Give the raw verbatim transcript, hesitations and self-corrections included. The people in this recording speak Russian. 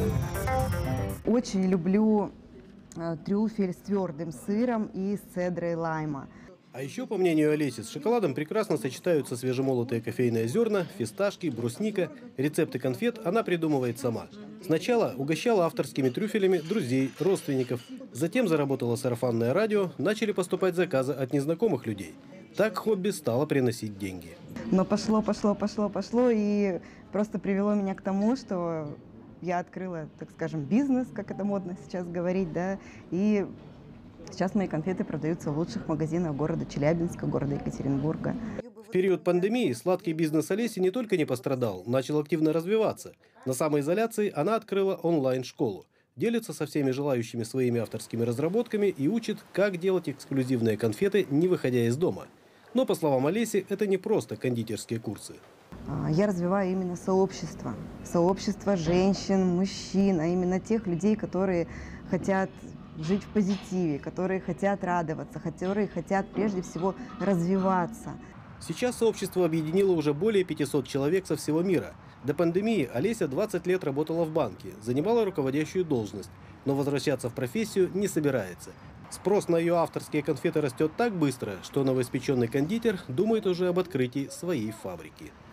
Очень люблю э, трюфель с твердым сыром и с цедрой лайма. А еще, по мнению Олеси, с шоколадом прекрасно сочетаются свежемолотые кофейные зерна, фисташки, брусника. Рецепты конфет она придумывает сама. Сначала угощала авторскими трюфелями друзей, родственников. Затем заработала сарафанное радио, начали поступать заказы от незнакомых людей. Так хобби стало приносить деньги. Но пошло, пошло, пошло, пошло, и просто привело меня к тому, что я открыла, так скажем, бизнес, как это модно сейчас говорить, да, и сейчас мои конфеты продаются в лучших магазинах города Челябинска, города Екатеринбурга. В период пандемии сладкий бизнес Олеси не только не пострадал, начал активно развиваться. На самоизоляции она открыла онлайн-школу. Делится со всеми желающими своими авторскими разработками и учит, как делать эксклюзивные конфеты, не выходя из дома. Но, по словам Олеси, это не просто кондитерские курсы. Я развиваю именно сообщество. Сообщество женщин, мужчин, а именно тех людей, которые хотят жить в позитиве, которые хотят радоваться, которые хотят прежде всего развиваться. Сейчас сообщество объединило уже более пятисот человек со всего мира. До пандемии Олеся двадцать лет работала в банке, занимала руководящую должность, но возвращаться в профессию не собирается. Спрос на ее авторские конфеты растет так быстро, что новоиспеченный кондитер думает уже об открытии своей фабрики.